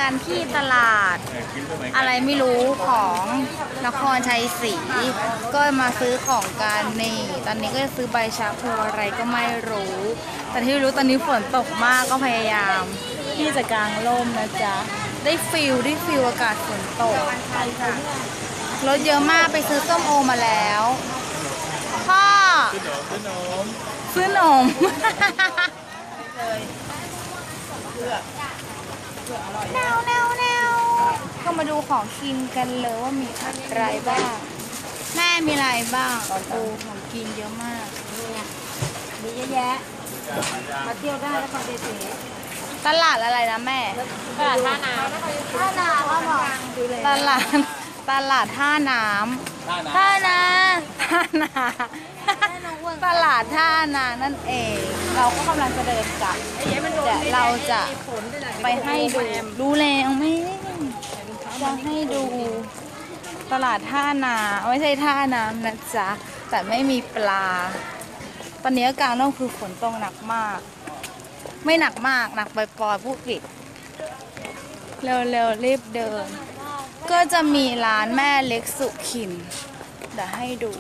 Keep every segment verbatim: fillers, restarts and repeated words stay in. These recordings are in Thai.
กันที่ตลาดอะไรไม่รู้ของนครชัยศรีก็มาซื้อของกันนี่ตอนนี้ก็จะซื้อใบชาพลูอะไรก็ไม่รู้แต่ที่รู้ตอนนี้ฝนตกมากก็พยายามที่จะกางร่มนะจ๊ะได้ฟิลได้ฟิลอากาศฝนตกรถเยอะมากไปซื้อส้มโอมาแล้วพ่อซื้อนมแนวแนวแนวก็มาดูของกินกันเลยว่ามีอะไรบ้างแม่มีอะไรบ้างโอ้ของกินเยอะมากมีเยอะแยะมาเที่ยวได้แล้วก็เด็ดๆตลาดอะไรนะแม่ตลาดท่าน้ำท่าน้ำว่าบอกตลาดตลาดท่าน้ำท่านาท่านาตลาดท่านานั่นเองเราก็กำลังจะเดินกลับแต่เราจะไปให้ดูดูแล้วไม่จะให้ดูตลาดท่านาไม่ใช่ท่าน้ำนะจ๊ะแต่ไม่มีปลาตอนนี้กลางร่มคือฝนตกหนักมากไม่หนักมากหนักปล่อยๆพูดผิดเร็วๆรีบเดินก็จะมีร้านแม่เล็กสุขินเดี๋ยวให้ดู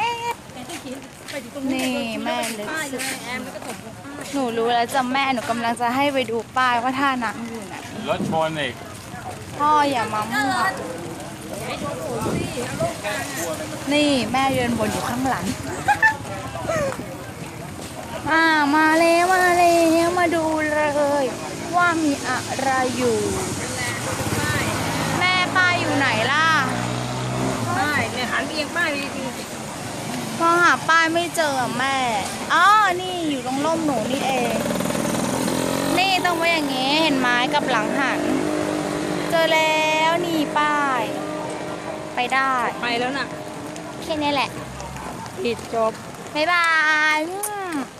นี่แม่เล็กสุขินหนูรู้แล้วจะแม่หนูกำลังจะให้ไปดูป้ายว่าท่าน้ำอยู่ไหนรถชนอีกพ่ออย่ามามั่วนี่แม่เดินบนอยู่ข้างหลังอ่ามาแล้วมาแล้วมาดูเลยว่ามีอะไรอยู่แม่ป้ายอยู่ไหนล่ะป้ายเนี่ยหันเอียงป้ายดีๆพอหาป้ายไม่เจอแม่อ๋อนี่อยู่ตรงร่มหนูนี่เองนี่ต้องไว้อย่างงี้เห็นไม้กับหลังหันเจอแล้วนี่ป้ายไปได้ไปแล้วน่ะแค่นี้แหละปิดจบบ๊ายบาย